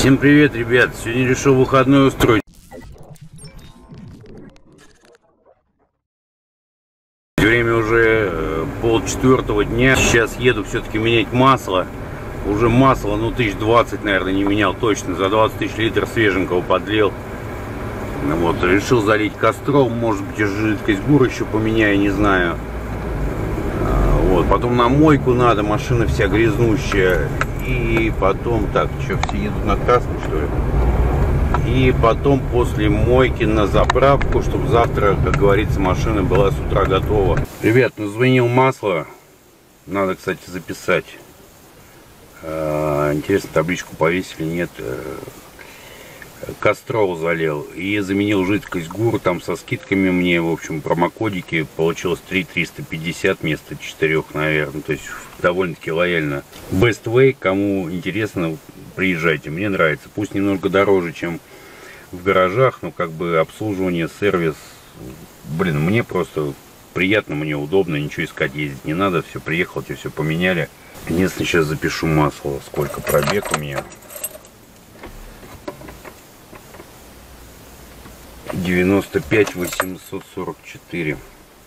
Всем привет, ребят! Сегодня решил выходной устроить. Время уже 3:30 дня. Сейчас еду все-таки менять масло. Уже масло, ну, 1020, наверное, не менял точно. За 20 тысяч литров свеженького подлил. Вот, решил залить костром. Может быть, жидкость ГУР еще поменяю, не знаю. Вот, потом на мойку надо, машина вся грязнущая. И потом, так, что, все едут на красный, что ли? И потом после мойки на заправку, чтобы завтра, как говорится, машина была с утра готова. Ребят, ну, звонил масло. Надо, кстати, записать. Интересно, табличку повесили, нет. Кострол залил и заменил жидкость ГУР там со скидками мне, в общем, промокодики. Получилось 3,350 вместо 4, наверное. То есть довольно-таки лояльно. Best Way, кому интересно, приезжайте. Мне нравится. Пусть немного дороже, чем в гаражах, но как бы обслуживание, сервис. Блин, мне просто приятно, мне удобно, ничего искать, ездить не надо. Все, приехал, тебе все поменяли. Единственное, сейчас запишу масло, сколько пробег у меня. 95 844.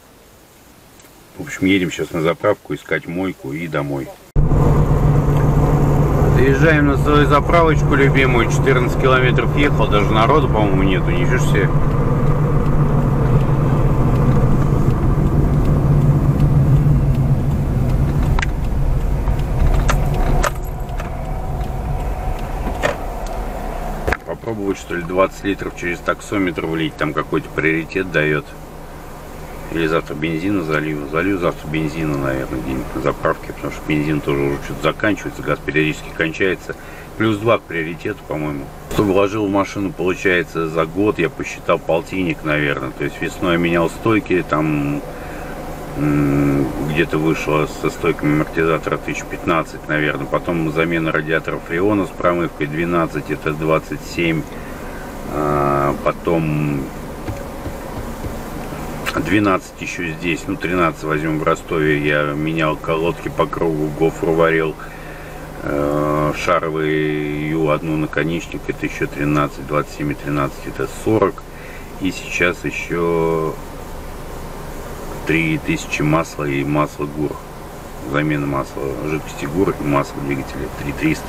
В общем, едем сейчас на заправку искать мойку и домой. Заезжаем на свою заправочку любимую. 14 километров ехал, даже народу, по-моему, нету, ничего себе. Попробовать, что ли, 20 литров через таксометр влить, там какой-то приоритет дает. Или завтра бензина залью. Залью завтра бензина, наверное, где-нибудь на заправке, потому что бензин тоже уже что-то заканчивается, газ периодически кончается. Плюс 2 к приоритету, по-моему. Что вложил в машину, получается, за год, я посчитал, полтинник, наверное. То есть весной я менял стойки, там где-то вышло со стойками амортизатора 1015, наверное. Потом замена радиатора фреона с промывкой 12, это 27. Потом 12 еще здесь, ну 13 возьмем в Ростове. Я менял колодки по кругу, гофру варил, шаровую одну наконечник, это еще 13, 27 и 13, это 40. И сейчас еще 3000 масла и масло ГУР. Замена масла жидкости ГУР и масла двигателя 3300.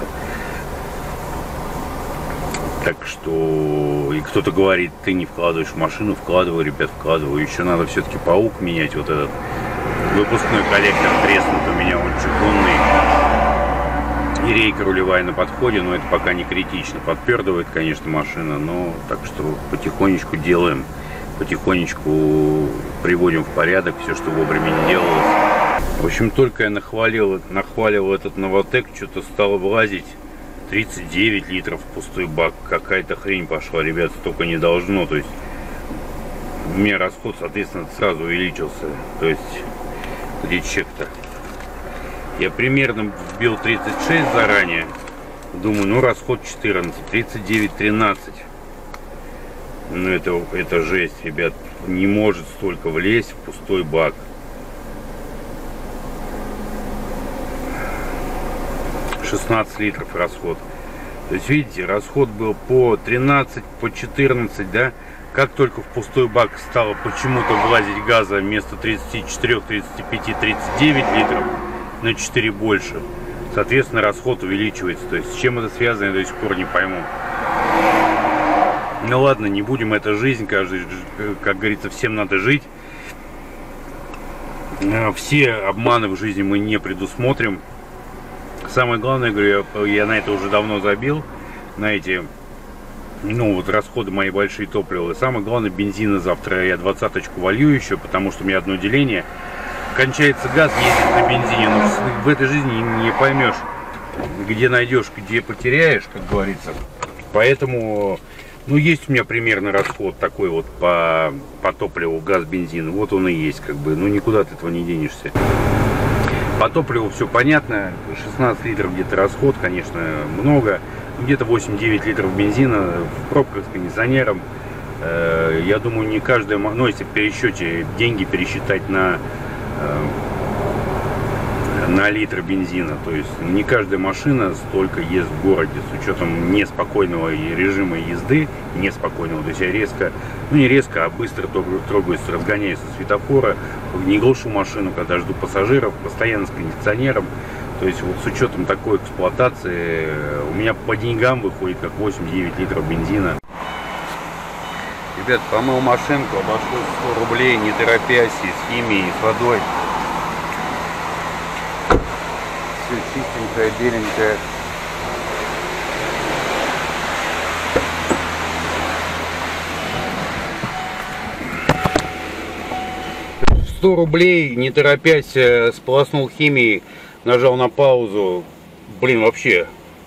Так что, и кто-то говорит, ты не вкладываешь в машину. Вкладываю, ребят, вкладываю. Еще надо все-таки паук менять. Вот этот выпускной коллектор треснут у меня, он чугунный. И рейка рулевая на подходе, но это пока не критично. Подпердывает, конечно, машина, но так что потихонечку делаем. Потихонечку приводим в порядок все, что вовремя не делалось. В общем, только я нахвалил этот Новотек, что-то стало влазить. 39 литров пустой бак. Какая-то хрень пошла, ребят, столько не должно. То есть у меня расход, соответственно, сразу увеличился. То есть где чек-то? Я примерно вбил 36 заранее. Думаю, ну расход 14, 39, 13. Ну это жесть, ребят. Не может столько влезть в пустой бак. 16 литров расход. То есть, видите, расход был по 13, по 14, да? Как только в пустой бак стало почему-то влазить газа вместо 34, 35, 39 литров на 4 больше, соответственно, расход увеличивается. То есть, с чем это связано, я до сих пор не пойму. Ну ладно, не будем, это жизнь, каждый, как говорится, всем надо жить. Все обманы в жизни мы не предусмотрим. Самое главное, говорю, я на это уже давно забил, на эти, ну вот расходы мои большие топлива. Самое главное, бензина завтра я 20-очку волью еще, потому что у меня одно деление. Кончается газ, ездить на бензине, но в этой жизни не поймешь, где найдешь, где потеряешь, как говорится. Поэтому, ну есть у меня примерно расход такой вот по топливу, газ, бензин, вот он и есть, как бы, ну никуда от этого не денешься. По топливу все понятно, 16 литров где-то расход, конечно, много. Где-то 8-9 литров бензина в пробках с кондиционером. Я думаю, не каждая, ну если в пересчете деньги пересчитать на на литр бензина. То есть не каждая машина столько ест в городе, с учетом неспокойного режима езды, неспокойного, то есть я резко, ну не резко, а быстро трогаюсь, разгоняюсь со светофора, не глушу машину, когда жду пассажиров, постоянно с кондиционером. То есть вот с учетом такой эксплуатации у меня по деньгам выходит как 8-9 литров бензина. Ребят, помыл машинку, обошлось 100 рублей, не торопясь, и с химией, и с водой. Все чистенькое, беленькое. В 100 рублей, не торопясь, сполоснул химией, нажал на паузу. Блин, вообще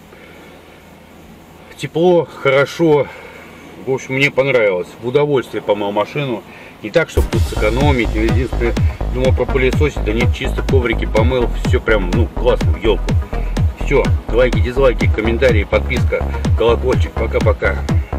тепло, хорошо. В общем, мне понравилось. В удовольствие помыл машину. Не так, чтобы тут сэкономить. Единственное, думал пропылесосить. Да нет, чисто коврики помыл. Все прям, ну, классно, в елку. Все, лайки, дизлайки, комментарии, подписка, колокольчик. Пока-пока.